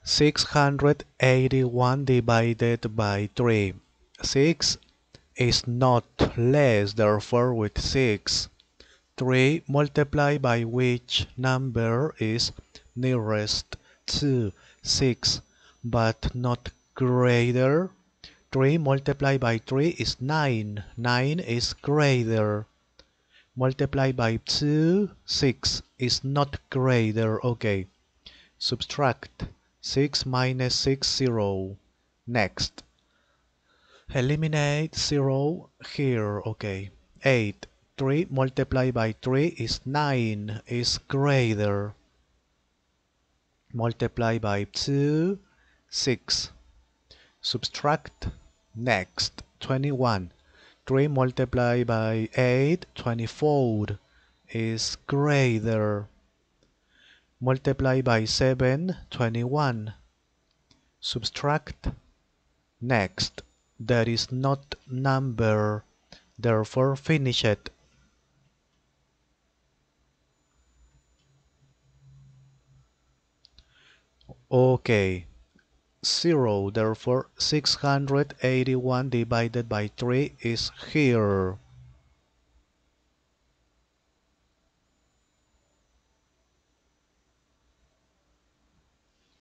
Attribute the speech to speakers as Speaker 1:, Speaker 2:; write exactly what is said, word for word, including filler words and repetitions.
Speaker 1: six hundred eighty-one divided by three. six is not less, therefore with six. three multiplied by which number is nearest to six but not greater? three multiplied by three is nine. nine is greater. Multiplied by two, six is not greater. Okay. Subtract. six minus six, zero. Next. Eliminate zero here. Okay. eight. three multiplied by three is nine. Is greater. Multiply by two, six. Subtract. Next. twenty-one. three multiplied by eight, twenty-four. Is greater. Multiply by seven, twenty-one. Subtract. Next. There is not number, therefore finish it. Okay. zero, therefore six hundred eighty-one divided by three is here.